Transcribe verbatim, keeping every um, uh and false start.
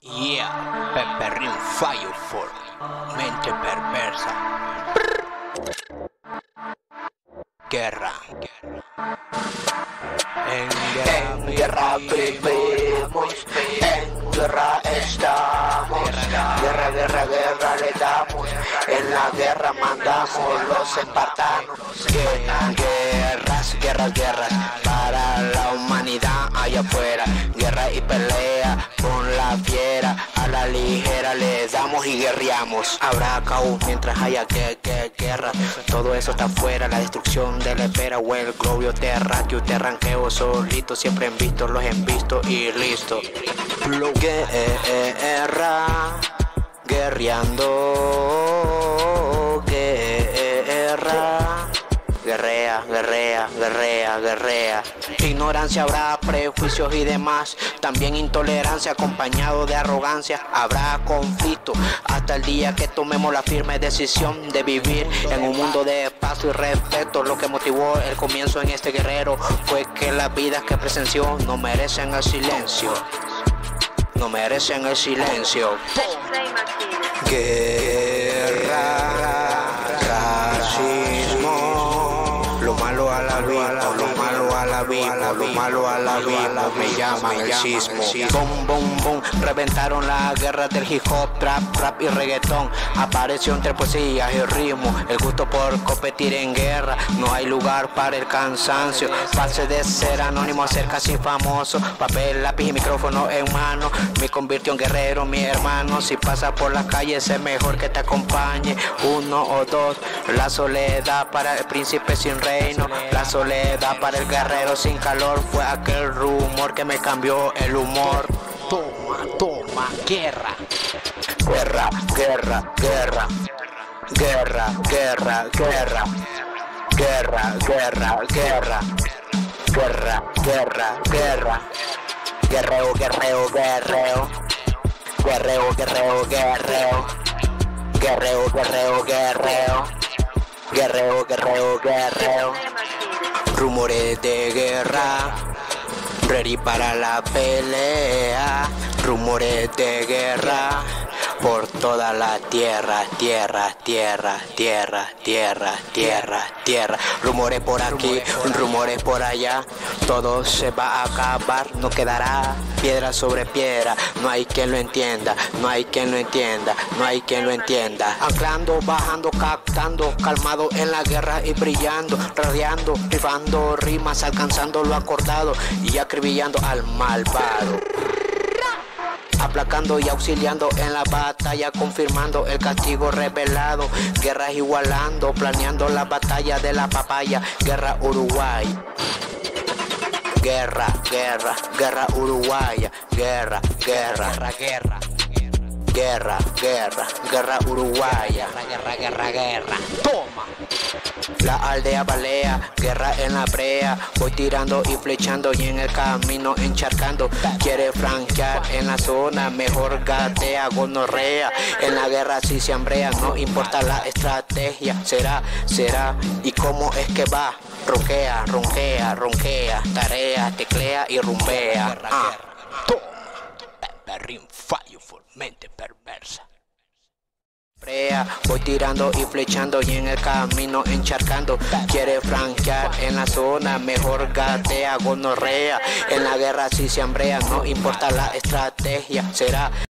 Yeah, Pepperrin Firefall, mente perversa. Guerra. En guerra, En guerra vivimos, en guerra estamos. Guerra, guerra, guerra le damos. En la guerra mandamos los espartanos. Guerras, guerras, guerras para la humanidad allá afuera. Guerra y pelea con la fiera. A la ligera le damos y guerreamos. Habrá caos mientras haya que, que, guerra. Todo eso está afuera, la destrucción de la espera o el globio terráqueo. Te arranqueo solito, siempre en visto, los en visto y listo. Guerra, guerreando, guerra. Guerrea, guerrea, guerrea, guerrea. Ignorancia habrá, prejuicios y demás. También intolerancia acompañado de arrogancia. Habrá conflicto hasta el día que tomemos la firme decisión de vivir en un mundo de paz y respeto. Lo que motivó el comienzo en este guerrero fue que las vidas que presenció no merecen el silencio. No merecen el silencio. Guerra, racismo, lo malo a la vida, lo malo a la vida, lo malo a la vida, me llaman el sismo. Boom, boom, boom, reventaron la guerra del hip hop, trap, rap y reggaetón. Apareció entre poesías y ritmo, el gusto por competir en guerra. No hay lugar para el cansancio, pase de ser anónimo a ser casi famoso. Papel, lápiz y micrófono en mano, me convirtió en guerrero, mi hermano. Si pasa por las calles es mejor que te acompañe uno o dos. La soledad para el príncipe sin reino, la soledad para el guerrero sin calor. Fue aquel rumor que me cambió el humor. toma, toma, guerra. Guerra, guerra, guerra. Guerra, guerra, guerra. Guerra, guerra, guerra. Guerra, guerra, guerra. Guerreo, guerreo, guerreo. Guerreo, guerreo, guerreo. Guerreo, guerreo, guerreo. Guerreo, guerreo, guerreo. Rumores de guerra, ready para la pelea. Rumores de guerra por toda la tierra, tierra, tierra, tierra, tierra, tierra, tierra. Rumores por aquí, rumores por allá. Todo se va a acabar, no quedará piedra sobre piedra. No hay quien lo entienda, no hay quien lo entienda, no hay quien lo entienda. Anclando, bajando, captando, calmado en la guerra y brillando, radiando, rifando rimas, alcanzando lo acordado y acribillando al malvado. Aplacando y auxiliando en la batalla, confirmando el castigo revelado. Guerras igualando, planeando la batalla de la papaya. Guerra Uruguay. Guerra, guerra, guerra uruguaya. Guerra, guerra, Guerra, guerra. guerra, guerra, guerra uruguaya. Guerra, guerra, guerra. Toma. La aldea balea, guerra en la brea. Voy tirando y flechando y en el camino encharcando. Quiere franquear en la zona, mejor gatea, gonorrea. En la guerra si se hambrea, no importa la estrategia. Será, será, y cómo es que va. Ronquea, ronquea, ronquea, tarea, teclea y rumbea. Guerra, Ah. guerra. Toma. Pepperrin Firefall, mente perversa. Voy tirando y flechando y en el camino encharcando. Quiere franquear en la zona, mejor gatea, gonorrea. En la guerra si se hambrea, no importa la estrategia. Será